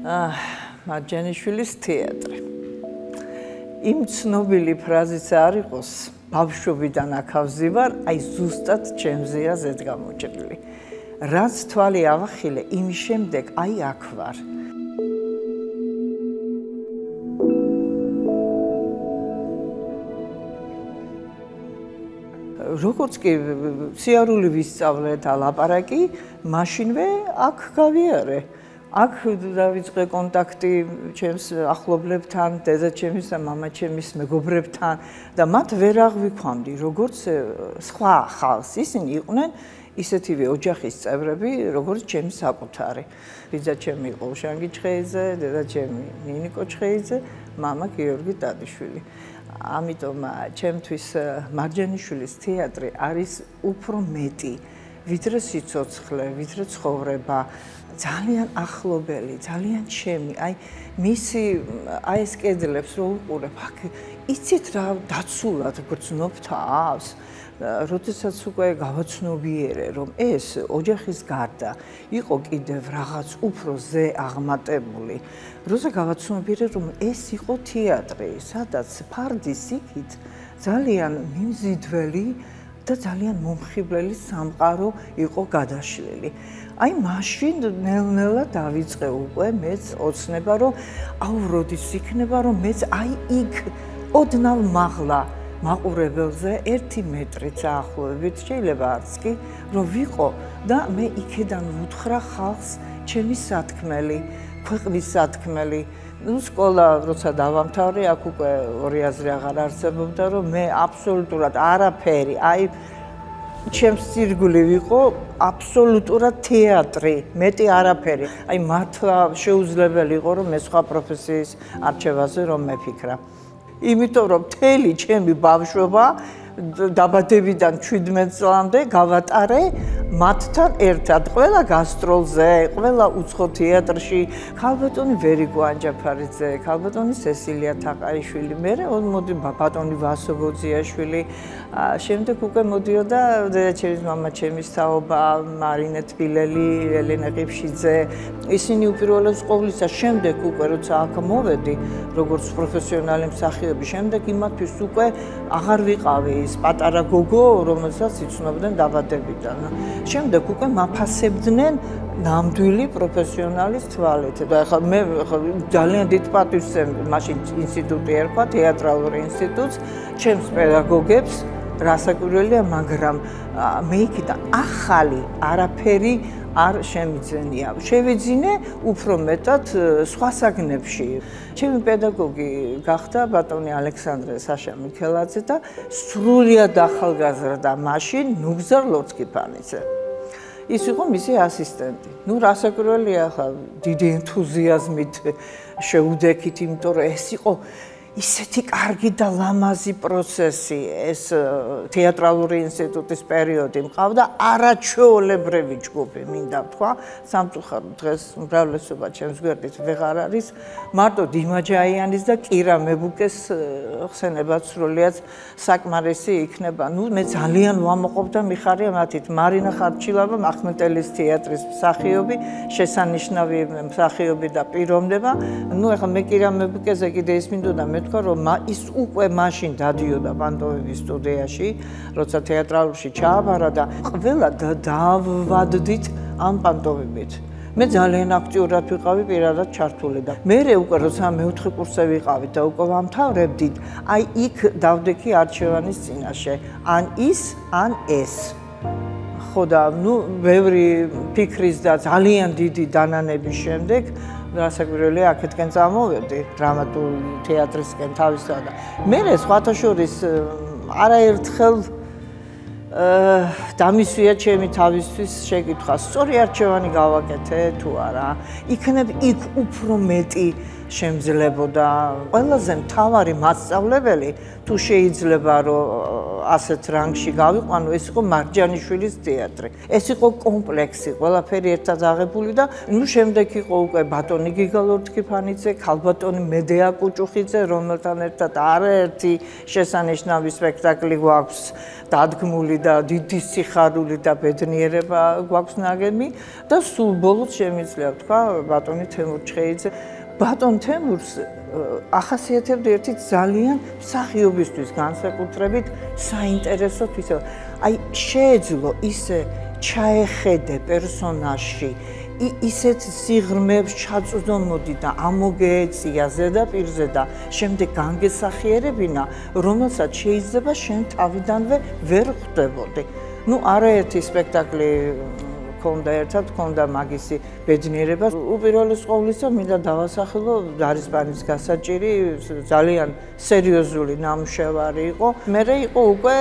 მარჯანიშვილის თეატრი. იმ ცნობილი ფრაზიც არ იყოს, ბავშვობიდან აქავზი ვარ, აი ზუსტად ჩემზეა ზედგამოჭრილი. რაც თვალი ავახილე, იმის შემდეგ აი აქ ვარ. როგორც კი სიარული ვისწავლე და ლაპარაკი, მაშინვე აქ გავიარე. აქ დავიწყე კონტაქტი ჩემს ახლობლებთან, დედაჩემის და მამაჩემის მეგობრებთან და მათ ვერ აღვიქვამდი, როგორც სხვა ხალხს. ისინი იყვნენ ისეთივე ოჯახის წევრები, როგორც ჩემი საკუთარი. ბიძაჩემი იყო უშანგი ჩხეიძე, დედაჩემი ნინიკო ჩხეიძე, მამა გიორგი დადიშვილი. ამიტომ ჩემთვის მარჯანიშვილის თეატრი არის უფრო მეტი, ვიდრე სიცოცხლე, ვიდრე ცხოვრება. ძალიან ახლობელი, ძალიან ჩემი, აი მისი აი ეს კედლებს რო უყურებ, აქ იცით რა დაცულად გრძნობ თავს. როდესაც უკვე გავაცნობიერე, რომ ეს ოჯახის გარდა იყო კიდევ რაღაც უფრო ზე აღმატებული, როცა გავაცნობიერე, რომ ეს იყო თეატრი, სადაც ფარდის იქით ძალიან მიმზიდველი და ძალიან მომხიბვლელი სამყარო იყო გადაშლილი. აი მაშინ ნელ-ნელა დავიწყე უკვე მეც ოცნება, რომ აუ როდის იქნება, რომ მეც აი იქ ოდნავ მაღლა მაყურებელზე 1 მეტრიც ახლობით, შეიძლება არც კი, რომ ვიყო და მე იქედან ვუთხრა ხალხს ჩემი სათქმელი, ქვეყნის სათქმელი. სკოლა როცა დავამთავრე, აქ უკვე ორი აზრი აღარ არსებობდა, რომ მე აბსოლუტურად არაფერი, აი ჩემს ძირგული ვიყო აბსოლუტურად თეატრი, მეტი არაფერი. აი მართლა შეუძლებელი იყო, რომ მე სხვა პროფესიის არჩევაზე რომ მეფიქრა. იმიტომ რომ მთელი ჩემი ბავშვობა დაბადებიდან 17 წლამდე გავატარე მათთან ერთად, ყველა გასტროლზე, ყველა უცხო თეატრში, ქალბატონი ვერიგო ანჯაფარიძე, ქალბატონი სესილია თაყაიშვილი, მერე მოდი ბატონი ვასო ბოძიაშვილი, შემდეგ უკვე მოდიოდა დედაჩემის მამაჩემის თაობა, მარინე თბილელი, ელენა ყიფშიძე, ისინი უპირველეს ყოვლისა, შემდეგ უკვე როცა აქ მოვედი, როგორც პროფესიონალი მსახიობი, შემდეგ იმათთვის უკვე აღარ ვიყავი ის პატარა გოგო, რომელსაც იცნობდნენ დაბადებიდან. შემდეგ უკვე მაფასებდნენ ნამდვილი პროფესიონალის თვალით. და ახლა მე ძალიან დიდ პატივს მაშინ ინსტიტუტი ერქვა, თეატრალური ინსტიტუტს, ჩემს პედაგოგებს, რასაკვირველია, მაგრამ მე იქიდან ახალი არაფერი არ შემიძენია. შევიძინე უფრო მეტად სხვა საგნებში. ჩემი პედაგოგი გახდა ბატონი ალექსანდრე საშა მიქელაძე და სრულიად ახალგაზრდა მაშინ ნუგზარ ლორწკიფანიძე. ის იყო მისი ასისტენტი. ნუ რასაკვირველია, ახლა დიდი ენთუზიაზმით შეუდექით, იმიტომ რომ ეს იყო ისეთი კარგი და ლამაზი პროცესი, ეს თეატრალური ინსტიტუტის პერიოდი მყავდა არაჩვეულებრივი ჯგუფი, მინდა ვთქვა, სამწუხაროდ დღეს უმრავლესობა ჩემს გვერდით ვეღარ არის, მარტო დიმა ჯაიანის და კირა მებუკეს ხსენებაც სრულიად საკმარისი იქნება. ნუ მე ძალიან ვამოყობ და მიხარია მათით მარინა ხარჩილავა, ახმეტელის თეატრის მსახიობი, შესანიშნავი მსახიობი და პიროვნება. ნუ ახლა მე კირა მებუკეზე კიდე ის მინდოდა თქვა რომ ის უკვე მაშინ დადიოდა პანტოვების სტუდიაში, როცა თეატრალურში ჩააბარა და ყველა დავვადდით ამ პანტოვებით. მე ძალიან აქტიურად ვიყავი პირადად ჩართული და მე უკვე როცა მეოთხე კურსზე ვიყავით და უკვე ვამთავრებდით, აი იქ დავდექი არჩევანის წინაშე, ან ის, ან ეს. ხო და ნუ ბევრი ფიქრის და ძალიან დიდი დანანების შემდეგ რასაკვირველია, აქეთკენ წამოვედი დრამატულ თეატრისკენ თავისთავად. მე სხვათა შორის არაერთხელ დამისვია ჩემი თავისთვის შეკითხვა, სწორი არჩევანი გავაკეთე თუ არა. იქნებ იქ უფრო მეტი შემძლებოდა. ყველაზე მთავარი მასწავლებელი თუ შეიძლება რომ ასეთ რანგში გავიყვანო, ეს იყო მარჯანიშვილის თეატრი. ეს იყო კომპლექსი, ყველაფერი ერთად აღებული და ნუ შემდეგ იყო უკვე ბატონი გიგა ლორთქიფანიძე, ქალბატონი მედეა კუჭუხიძე, რომელთან ერთად არაერთი შესანიშნავი სპექტაკლი გვაქვს დადგმული და დიდი სიხარული და ბედნიერება გვაქვს ნაგები და სულ ბოლოს შემიძლია ვთქვა ბატონი თემურ ჩხეიძე. ბატონ თემურს ახასიათებდა ერთი ძალიან მსახიობისთვის განსაკუთრებით საინტერესო თვისა. აი შეეძლო ისე ჩაეხედე პერსონაჟში, ისეთ სიღრმეებს ჩაწვდომოდი და ამოგეეწია ზედაპირზე და შემდეგ განგესახიერებინა, რომელსაც შეიძლება შენ თავიდანვე ვერ ხვდებოდი. ნუ არაერთი სპექტაკლი ქონდა ერთად, ქონდა მაგისი ბედნიერება. უპირველეს ყოვლისა მინდა დავასახელო დარისპანის გასაჭირი, ძალიან სერიოზული ნამუშევარი იყო. მერე იყო უკვე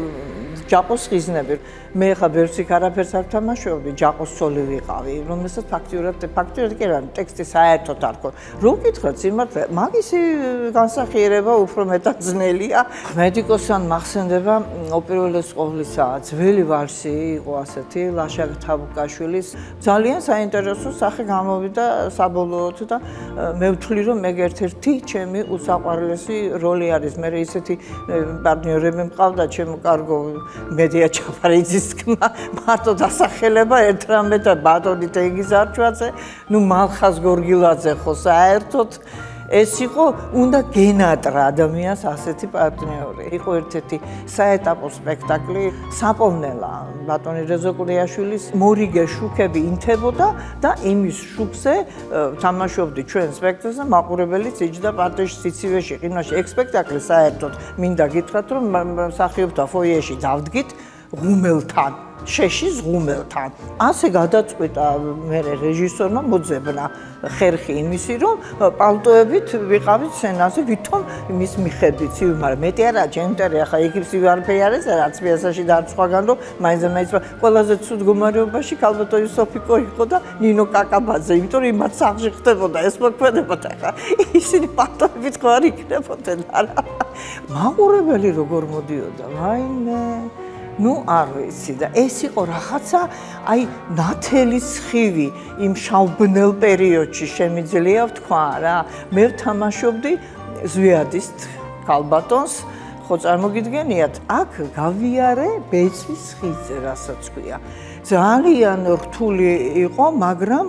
ჯაყოს ხიზნები. მე ხა ვერსიკ არაფერს არ თამაშობდი, ჯაყოს ცოლი ვიყავი, რომელსაც ფაქტიურად კი არა, ტექსტი საერთოდ არ ქონდა. რო გითხრათ სიმართლე, მაგისი განსახიერება უფრო მეტად ძნელია. მედიკოსთან მახსენდება უპირველეს ყოვლისა ძველი ვალსი იყო ასეთი, ლაშა თაბუკაშვილის. ძალიან საინტერესო სახე გამოვიდა საბოლოოდ და მე ვთვლი რომ მე ერთ-ერთი ჩემი უსაყვარლესი როლი არის. მე ისეთი პარტნიორები მყავდა, ჩემო კარგო მედია ჩაფარიძის მარტო დასახელება ერთ რამე და ბატონი თენგიზ არჩვაძე, ნუ მალხაზ გორგილაძე ხო საერთოდ ეს იყო უნდა გენატრა ადამიანს ასეთი პარტნიორი. იყო ერთ-ერთი საეტაპო სპექტაკლი საპოვნელა ბატონი რეზო კურიაშვილის მორიგე შუქები ინთებოდა და იმის შუქზე თამაშობდი ჩვენ სპექტაკლზე მაყურებელი იჯდა პარტეში სიცივეში ყინაში. ეგ სპექტაკლი საერთოდ მინდა გითხრათ რომ მსახიობთა ფოიეში დავდგით ღუმელთან, შეშის ღუმელთან. ასე გადაწყვიტა მე რეჟისორმა მოძებნა ხერხი იმისი, რომ პალტოებით ვიყავით სცენაზე, ვითომ იმის მიხედვით, მაგრამ მეტი არა, ჯენტერი ახლა ეკიპსი არაფერი არის, რაც პიესაში დარწყვაგან, რომ მაინც ყველაზე ცუდ მდგომარეობაში ქალბატონი სოფიკო იყო და ნინო კაკაბაძე, იმიტომ რომ იმათ სახლში ხდებოდა ეს მოქმედებოდა ახლა. ისინი პალტოებით ხო არ იქნებოდნენ არა. მაყურებელი როგორ მოდიოდა, ვაიმე ნუ არ ვიცი და ეს იყო რაღაცა აი ნათელი სხივი იმ შავბნელ პერიოდში შემიძლია ვთქვა რა. მე ვთამაშობდი ზვიადის ქალბატონს, ხო წარმოგიდგენიათ, აქ გავიარე ბეწვის ხიდზე, რასაც ქვია. ძალიან რთული იყო, მაგრამ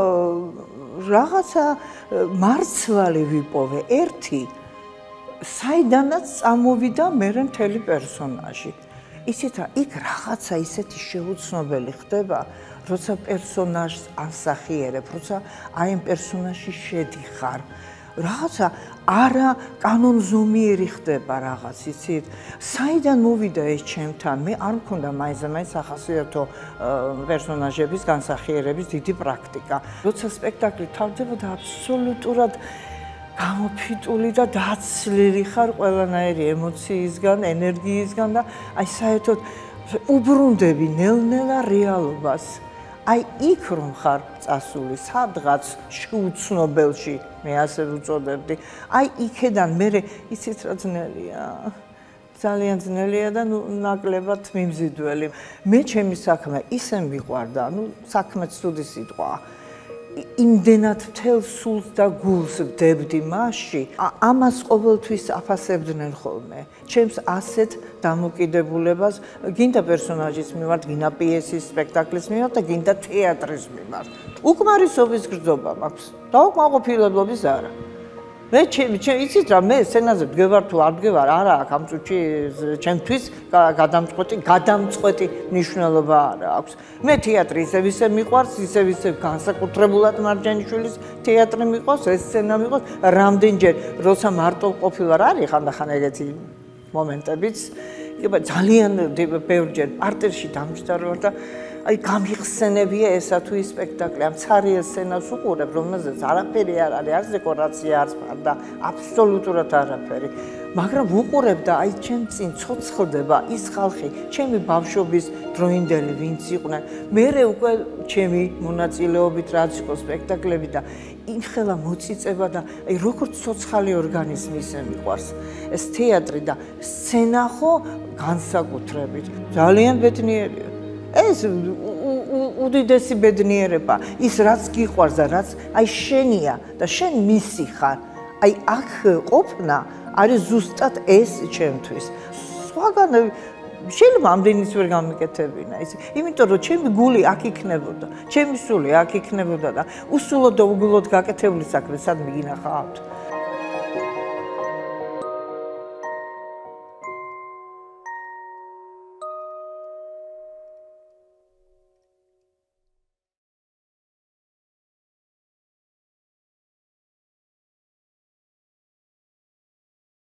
რაღაცა მარცვალი ვიპოვე ერთი, საიდანაც წამოვიდა მერე მთელი პერსონაჟი. ისეთ რა, იქ რაღაცა ისეთი შეუცნობელი ხდება, როცა პერსონაჟს ასახიერებ, როცა აი ამ პერსონაჟში შედიხარ. რაღაცა არა კანონზომიერი ხდება რაღაც, იცით? საიდან მოვიდა ეს ჩემთან? მე არ მქონდა მაინც ახასიათო პერსონაჟების განსახიერების დიდი პრაქტიკა. როცა სპექტაკლი თავდებოდა აბსოლუტურად გამოფიტული და დაცლილი ხარ ყველანაირი ემოციისგან, ენერგიისგან და აი საერთოდ უბრუნდები ნელ-ნელა რეალობას. აი იქ რომ ხარ წასული სადღაც შეუცნობელში, მე ასე ვუწოდებდი. აი იქედან მე იცით რა ძნელია. ძალიან ძნელია და ნაკლებად მიმზიდველი. მე ჩემი საქმე ისე მიყვარდა, საქმე ცუდი სიტყვაა. იმდენად მთელ სულს და გულს ვდებდი მასში, ამას ყოველთვის აფასებდნენ ხოლმე. ჩემს ასეთ დამოკიდებულებას გინდა პერსონაჟის მიმართ, გინდა პიესის, სპექტაკლის მიმართ და გინდა თეატრის მიმართ. უკმარისობის გრძნობა მაქვს, დაუკმაყოფილებლობის არა. მე იცით რა, მე სცენაზე ვდგევარ თუ არ ვდგევარ, არა აქვს ამ წუთში ჩემთვის გადამწყვეტი მნიშვნელობა არა აქვს. მე თეატრი ისე მიყვარს, ისე განსაკუთრებულად მარჯანიშვილის თეატრი მიყვარს, ეს სცენა მიყვარს, რამდენჯერ როცა მარტო ყოფილვარ, არის ხანდახან ეგეთი მომენტებიც. ძალიან ბევრჯერ პარტერში დამჯდარ ვარ და აი გამიხსენებია ესა თუ ის სპექტაკლი ამ ცარიელ სცენას უყურებ, რომელზეც არაფერი არ არის, არც დეკორაცია, არც ფარდა, აბსოლუტურად არაფერი. მაგრამ ვუყურებ და აი ჩემ წინ ცოცხლდება ის ხალხი, ჩემი ბავშვობის დროინდელი ვინც იყვნენ. მერე უკვე ჩემი მონაწილეობით რაც იყო სპექტაკლები და იმხელა მოწიწება და აი როგორც ცოცხალი ორგანიზმი ისე მიყვარს ეს თეატრი და სცენა ხო განსაკუთრებით ძალიან ბედნიერია. ეს უდიდესი ბედნიერება ის რაც გიყვარს და რაც აი შენია და შენ მისი ხარ. აი აქ ყოფნა არის ზუსტად ეს ჩემთვის. სხვაგან შეიძლება ამდენიც ვერ გამიკეთებინა ის. იმიტომ რომ ჩემი გული აქ იქნებოდა, ჩემი სული აქ იქნებოდა და უსულოდ და უგულოდ გაკეთებული საქმე სად მიგინახავთ?